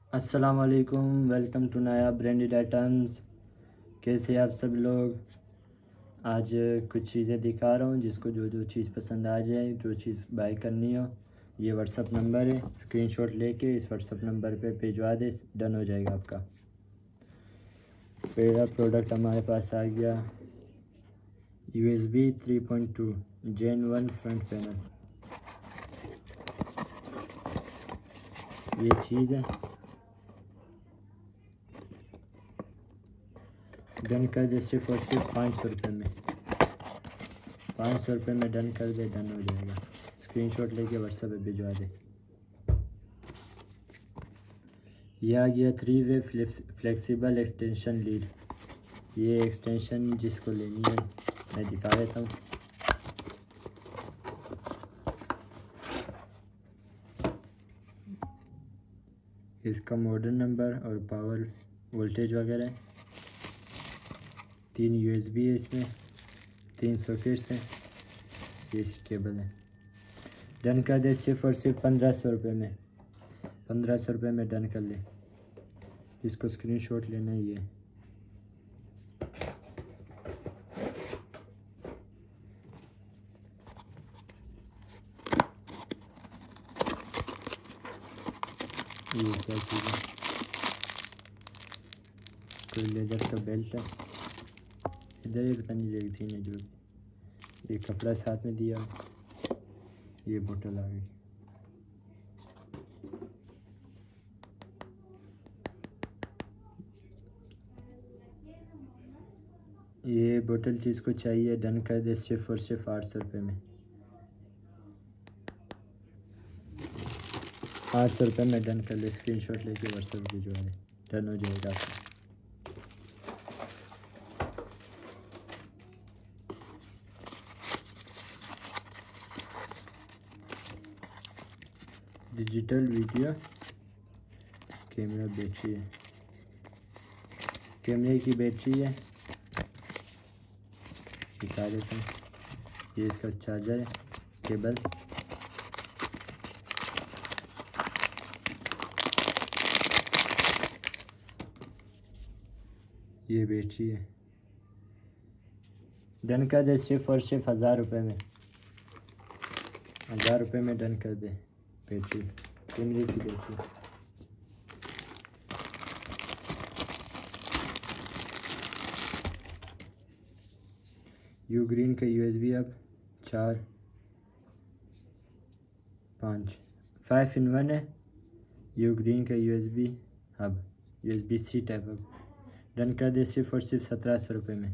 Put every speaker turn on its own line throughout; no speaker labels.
अस्सलाम वालेकुम, welcome to नया ब्रांडेड आइटम्स। कैसे आप सब लोग। आज कुछ चीज़ें दिखा रहा हूँ, जिसको जो जो चीज़ पसंद आ जाए, जो चीज़ बाय करनी हो, ये व्हाट्सअप नंबर है, स्क्रीनशॉट लेके इस व्हाट्सअप नंबर पे भिजवा दे, डन हो जाएगा आपका। पहला प्रोडक्ट हमारे पास आ गया USB 3.2 Gen 1 फ्रंट पैनल। ये चीज़ है, डन कर दे सिर्फ और सिर्फ 500 रुपये में। 500 रुपये में डन कर दे, डन हो जाएगा। स्क्रीनशॉट लेके व्हाट्सएप पे भिजवा दे। ये आ गया 3-वे फ्लेक्सिबल एक्सटेंशन लीड। ये एक्सटेंशन जिसको लेनी है मैं दिखा देता हूँ। इसका मॉडल नंबर और पावर वोल्टेज वगैरह। 3 USB है इसमें, 3 सॉकेट्स हैं, ये केबल है। डन कर दे सिर्फ और सिर्फ 1500 रुपये में। 1500 रुपये में डन कर ले। जिसको स्क्रीनशॉट लेना है ये क्या चीज़ है, कोई लेदर का बेल्ट है। इधर ये पता नहीं लगी थी ने जो ये कपड़ा साथ में दिया। ये बोतल आ गई। ये बोतल जिसको चाहिए डन कर दे सिर्फ और सिर्फ 800 रुपये में। 800 रुपये में डन कर ले। स्क्रीनशॉट लेके व्हाट्सएप पे भिजवा दे, डन हो जाएगा आपका। डिजिटल वीडियो कैमरा बैटरी है, कैमरे की बैटरी है, दिखा देते हैं। ये इसका चार्जर है, केबल, ये बैटरी है। डन कर दे सिर्फ और सिर्फ 1000 रुपये में। 1000 रुपये में डन कर दे। बैटरी, कैमरे की बैटरी। यू ग्रीन का USB अब 4 5 5 in 1 है। यू ग्रीन का USB अब USB-C टाइप अब डन कर दे सिर्फ और सिर्फ 1700 रुपये में।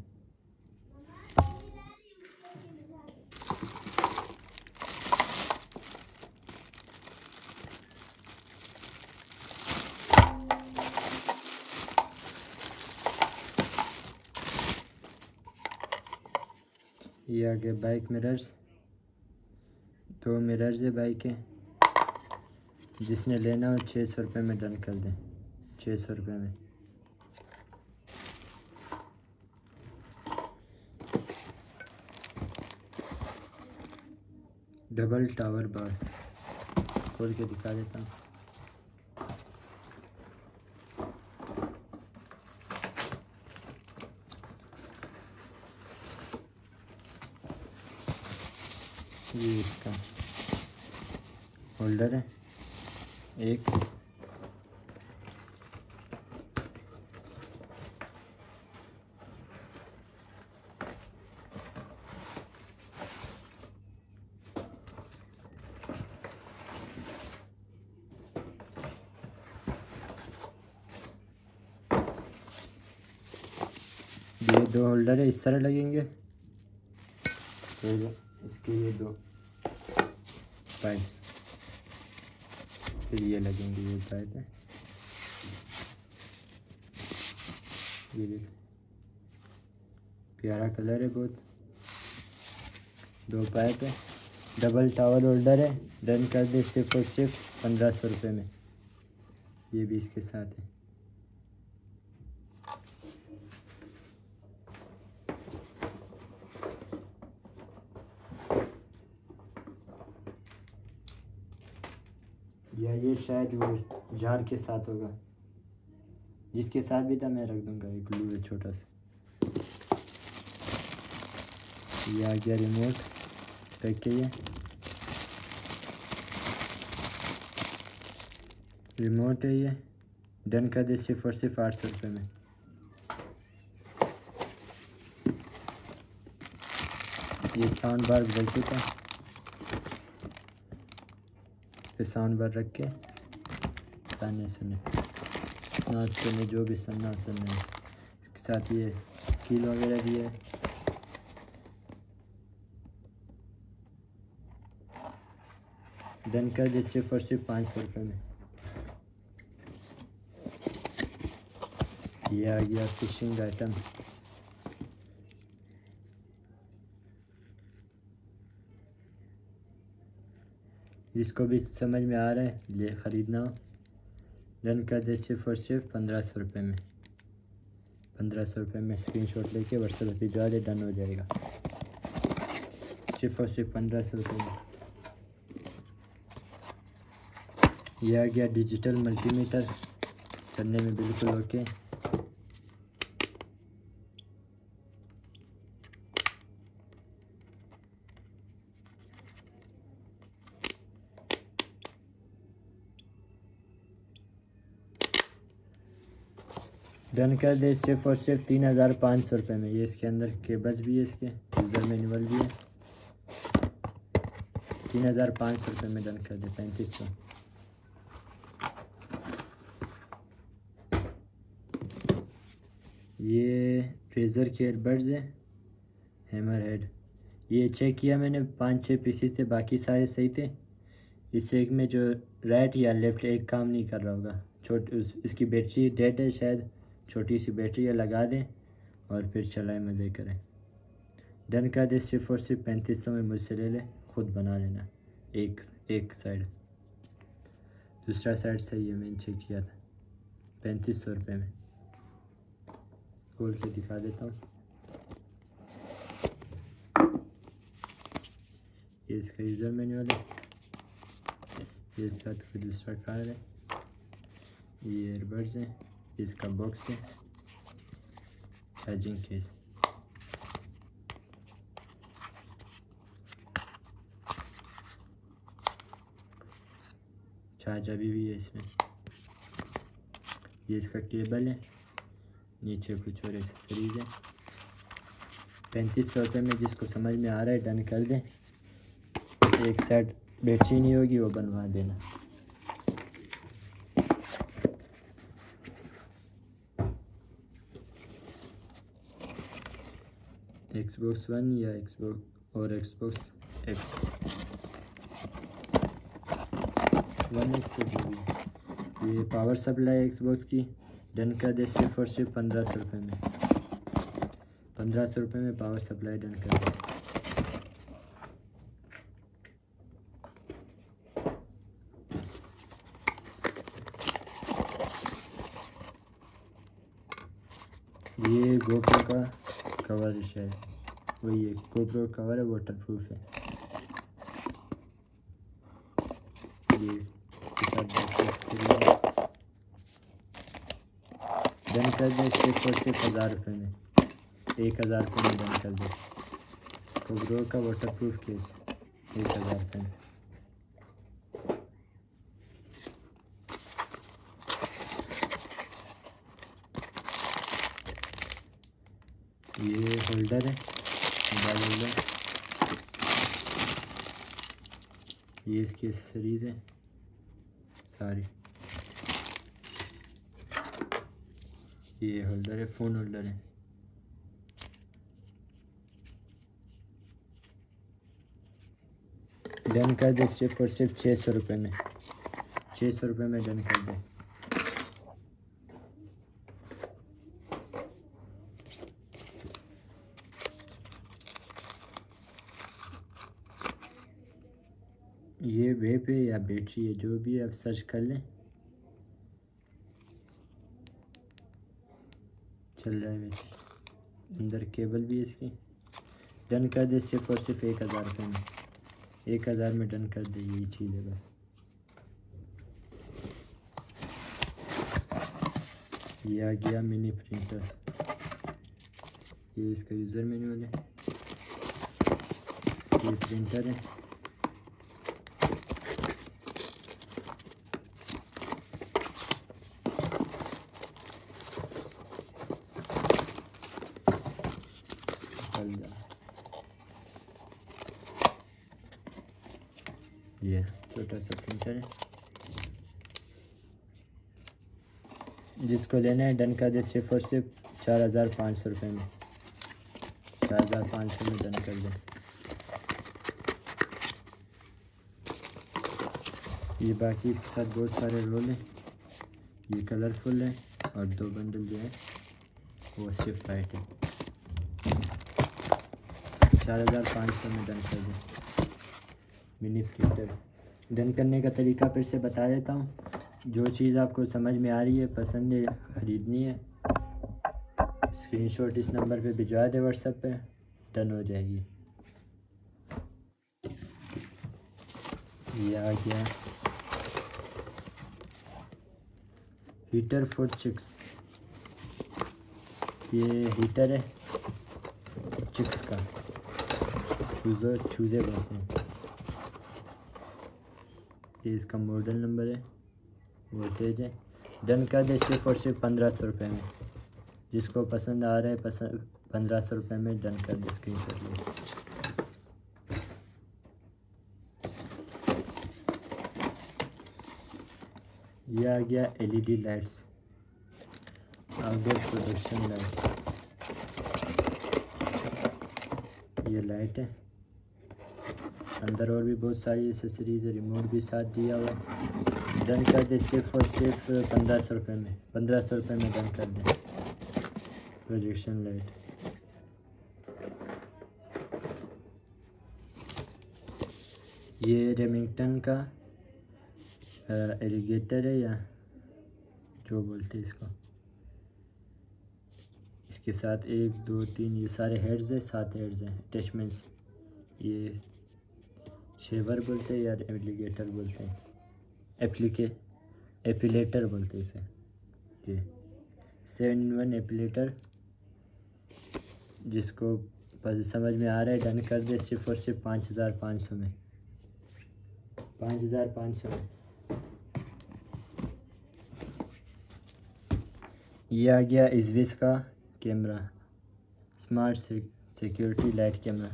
ये आगे बाइक मिरर्स, 2 मिरर्स है बाइक के। जिसने लेना हो 600 रुपये में डन कर दें। 600 रुपये में। डबल टावर बार खोल के दिखा देता हूँ। ये इसका होल्डर है एक। ये 2 होल्डर है, इस तरह लगेंगे। फिर इसके ये 2 पाइप, फिर ये लगेंगे, ये पाइप है। ये देख, प्यारा कलर है बहुत। 2 पाइप है, डबल टावर होल्डर है। डन कर दे सिर्फ और सिर्फ 1500 रुपये में। ये भी इसके साथ है। या ये शायद वो जार के साथ होगा, जिसके साथ भी था मैं रख दूंगा एक ग्लू है छोटा सा। ये आ गया रिमोट पैक के, ये रिमोट है, ये डन कर दे सिर्फ और सिर्फ 800 रुपये में। ये साउंड बार बदल चुका, फिर साउंड बार रख के गाने सुने, नाच करने, जो भी सुनना सुनने। इसके साथ ये कील वगैरह भी है। डन कर दे सिर्फ और सिर्फ 500 रुपये में। ये आ गया फिशिंग आइटम, जिसको भी समझ में आ रहा है ले ख़रीदना हो। डन कर दे सिर्फ और सिर्फ 1500 रुपये में। 1500 रुपये में स्क्रीनशॉट लेके व्हाट्सएप पर भिजवा दे, डन हो जाएगा। सिर्फ और सिर्फ 1500 रुपये में। यह आ गया डिजिटल मल्टीमीटर, चलने में बिल्कुल ओके। डन कर दे सिर्फ और सिर्फ 3500 रुपये में। ये इसके अंदर केबल्स भी है, इसके यूज़र मैनुअल भी है। 3500 रुपये में डन कर दे, 3500। ये रेज़र के एयरबड्स है, हैमर हेड। ये चेक किया मैंने, 5-6 पीसेस थे, बाकी सारे सही थे। इस एक में जो राइट या लेफ़्ट एक काम नहीं कर रहा होगा। इसकी बैटरी डेड है शायद, छोटी सी बैटरी है, लगा दें और फिर चलाएं, मज़े करें। डन कर दे सिर्फ और सिर्फ 3500 में। मुझसे ले ले, ख़ुद बना लेना। एक साइड, दूसरा साइड सही है, मैंने चेक किया था। 3500 रुपये में। खोल के दिखा देता हूँ। ये इसका यूज़र मैनुअल है, ये साथ कोई दूसरा कार्ड है, ये एयरबड्स हैं, इसका बॉक्स है, चार्जिंग केस। चार्जर भी है इसमें। ये इसका केबल है, नीचे कुछ और एक्सेसरीज है। 3500 रुपये में। जिसको समझ में आ रहा है डन कर दें। एक साइड बैटरी नहीं होगी, वो बनवा देना। Xbox One या Xbox X, 1X से जो भी। ये पावर सप्लाई Xbox की। डन कर दे सिर्फ और सिर्फ 1500 रुपये में। 1500 रुपये में पावर सप्लाई डन कर दे। ये GoPro का कवर है शायद, वही है GoPro कवर है, वाटर प्रूफ है। ये डन कर दे सिर्फ और सिर्फ 1000 रुपये में। 1000 रुपये में डन कर दे। GoPro का वाटर प्रूफ केस 1000 रुपये में। ये होल्डर है, मोबाइल होल्डर। ये इसकी एक्सेसरीज है सारी। ये होल्डर है, फ़ोन होल्डर है। डन कर दे सिर्फ और सिर्फ 600 रुपये में। 600 रुपये में डन कर दे। ये वेप है या बैटरी है, जो भी आप सर्च कर लें, चल रहा है वैसे। अंदर केबल भी है इसकी। डन कर दे सिर्फ और सिर्फ 1000 रुपये में। 1000 में डन कर दे, यही चीज़ है बस। ये आ गया मिनी प्रिंटर। ये इसका यूज़र मैनुअल है। ये प्रिंटर है। ये छोटा सा प्रिंटर है। जिसको लेना है डन कर दे, सिर्फ और सिर्फ 4500 रुपये में। 4500 में डन कर दे। ये बाकी इसके साथ बहुत सारे रोल हैं। ये कलरफुल है और 2 बंडल जो है वो शिफ्ट राइट है। 4500 में डन कर दें मिनी प्रिंटर। डन करने का तरीका फिर से बता देता हूँ। जो चीज़ आपको समझ में आ रही है, पसंद है, ख़रीदनी है, स्क्रीनशॉट इस नंबर पे भिजवा दे व्हाट्सएप पे, डन हो जाएगी। ये आ गया हीटर फॉर चिक्स। ये हीटर है चिक्स का, चूज़े बोलते हैं। ये इसका मॉडल नंबर है, वोल्टेज है। डन कर दे सिर्फ और सिर्फ 1500 रुपये में। जिसको पसंद आ रहा है 1500 रुपये में डन कर दे। स्क्रीनशॉट ले। ये आ गया LED lights, outdoor production light. ये लाइट है। अंदर और भी बहुत सारी एसेसरीज है, रिमोट भी साथ दिया हुआ है। डन कर दे सिर्फ और सिर्फ 1500 रुपये में। 1500 रुपये में डन कर दे। Projection light. ये रेमिंगटन का एलिगेटर है, या जो बोलते हैं इसको। इसके साथ 1 2 3 ये सारे हेड्स है, 7 हेड्स हैं, अटैचमेंट्स। ये शेवर बोलते हैं या एलिगेटर बोलते हैं, एपिलेटर बोलते हैं इसे। ये 7-in-1 एपिलेटर। जिसको समझ में आ रहा है डन कर दे सिर्फ और सिर्फ 5500 में। 5500 में। ये आ गया इजविस का camera, smart security light camera.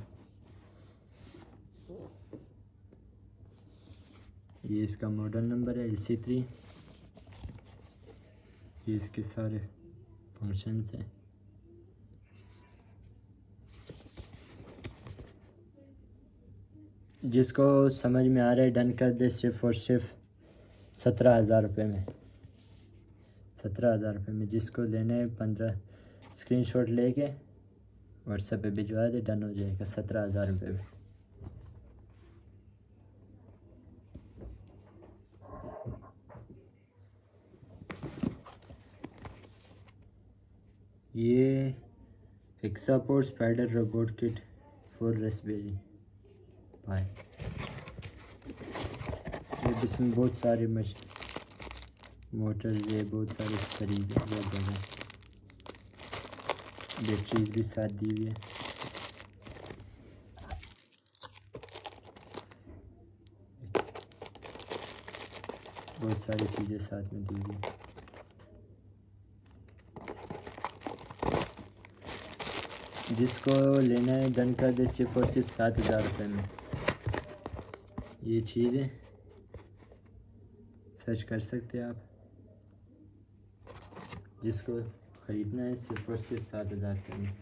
ये इसका मॉडल नंबर है LC3। ये इसके सारे फंक्शंस हैं। जिसको समझ में आ रहा है डन कर दे सिर्फ और सिर्फ 17,000 रुपये में। 17,000 रुपये में। जिसको लेना है 15 स्क्रीनशॉट लेके व्हाट्सएप पे भिजवा दे, डन हो जाएगा 17,000 रुपये में। ये एक्सापोर्ट spider robot kit for Raspberry Pi. ये इसमें बहुत सारे मोटर, ये बहुत सारे सरीज हैं, बैटरीज भी साथ दी हुई है। बहुत सारी चीज़ें साथ में दी हुई है। जिसको लेना है डन कर दे सिर्फ और सिर्फ 7,000 रुपये में। ये चीज़ें सर्च कर सकते हैं आप। जिसको ख़रीदना है सिर्फ और सिर्फ 7,000 रुपये में।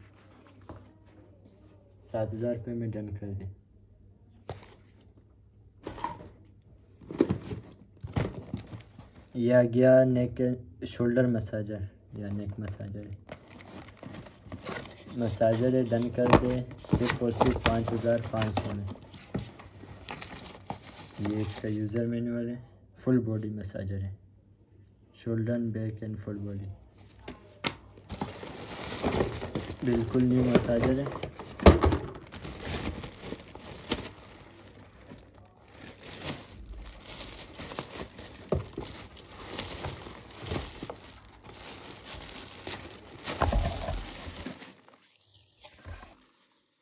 7,000 रुपये में डन कर दें। यह आ गया नेक शोल्डर मसाजर या नेक मसाजर है। डन कर दे सिर्फ और सिर्फ 5,500 में। ये इसका यूज़र मैनुअल है। फुल बॉडी मसाजर है, shoulder back and full body. बिल्कुल न्यू मसाजर है।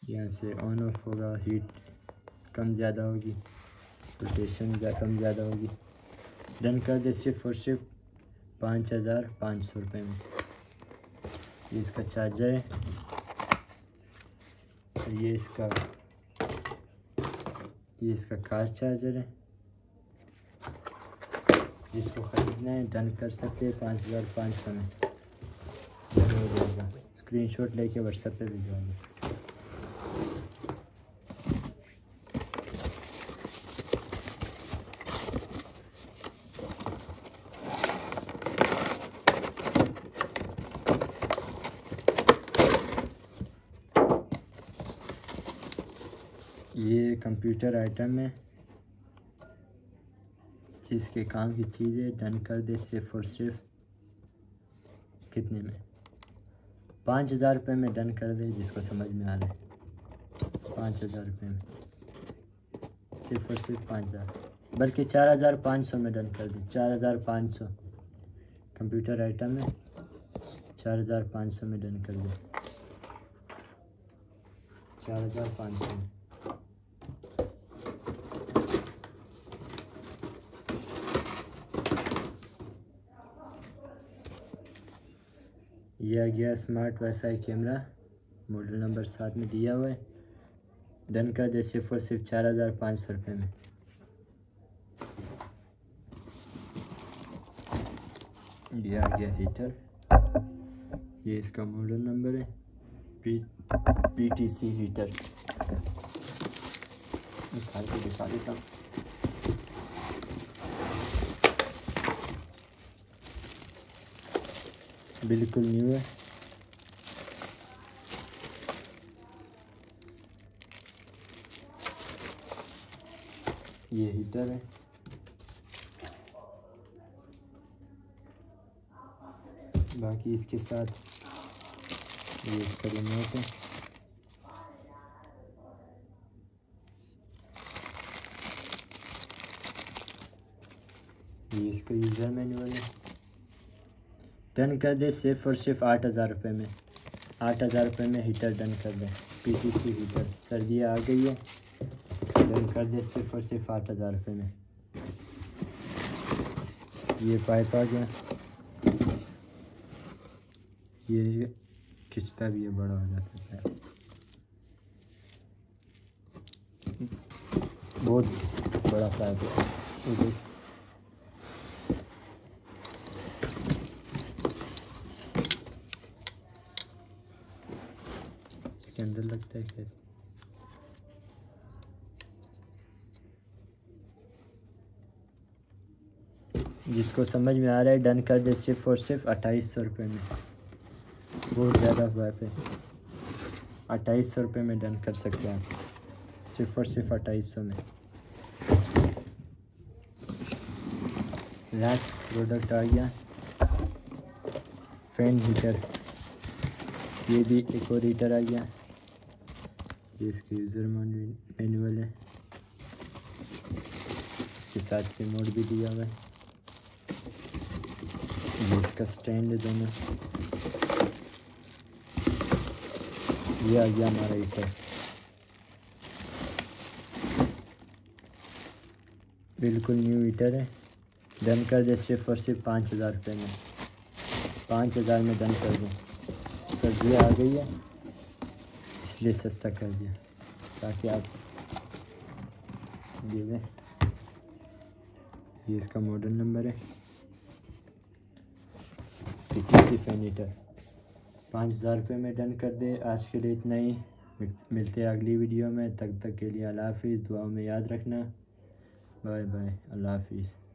यहाँ से ऑन ऑफ होगा, हीट कम ज़्यादा होगी, रोटेशन कम ज़्यादा होगी। डन कर दे सिर्फ और सिर्फ 5,500 रुपये में। ये इसका चार्जर है और ये इसका कार चार्जर है। जिसको ख़रीदना है डन कर सकते हैं 5,500 में हो जाएगा। स्क्रीनशॉट लेके व्हाट्सएप पे भिजवाएंगे। ये कंप्यूटर आइटम है जिसके काम की चीज़ है। डन कर दे सिर्फ और सिर्फ कितने में? 5,000 रुपये में डन कर दे। जिसको समझ में आ रहा है 5,000 रुपये में, सिर्फ और सिर्फ 5,000, बल्कि 4,500 में डन कर दे। 4,500 कंप्यूटर आइटम है, 4,500 में डन कर दे। 4,500 में। यह आ गया smart WiFi camera, model number साथ में दिया हुआ है। डन कर दे सिर्फ और सिर्फ 4,500 रुपये में। ये आ गया हीटर, ये इसका मॉडल नंबर है, PTC हीटर। निकाल के दिखा देता हूँ। बिल्कुल न्यू है। ये हीटर है। बाकी इसके साथ ये इसका रिमोट है। ये इसका यूज़र मैनुअल है। डन कर दे सिर्फ और सिर्फ 8,000 रुपये में। 8,000 रुपये में हीटर डन कर दे। PTC हीटर, सर्दियाँ आ गई है, डन कर दे सिर्फ और सिर्फ 8,000 रुपये में। ये पाइप आ गया, ये खिंचता भी है, बड़ा हो जाता है। बहुत बड़ा पाइप है। इसके अंदर लगता है कैसे? जिसको समझ में आ रहा है डन कर दे सिर्फ और सिर्फ 2,800 रुपये में। बहुत ज़्यादा पाइप है, 2,800 रुपये में डन कर सकते हैं आप, सिर्फ और सिर्फ 2,800 में। लास्ट प्रोडक्ट आ गया फैन हीटर। ये भी एक और हीटर आ गया। ये इसके यूज़र मैनुअल है, इसके साथ रिमोट भी दिया हुआ है। ये इसका स्टैंड है दोनों। ये आ गया हमारा हीटर, बिल्कुल न्यू हीटर है। डन कर दे सिर्फ और सिर्फ 5,000 रुपये में। 5,000 में डन कर दें। सर्दियाँ आ गई है इसलिए सस्ता कर दिया ताकि आप दे दें। ये इसका मॉडल नंबर है, PTC फैन हीटर। 5,000 रुपये में डन कर दे। आज के लिए इतना ही, मिलते हैं अगली वीडियो में। तब तक के लिए अल्लाह हाफिज़। दुआ में याद रखना। बाय बाय, अल्लाह हाफिज़।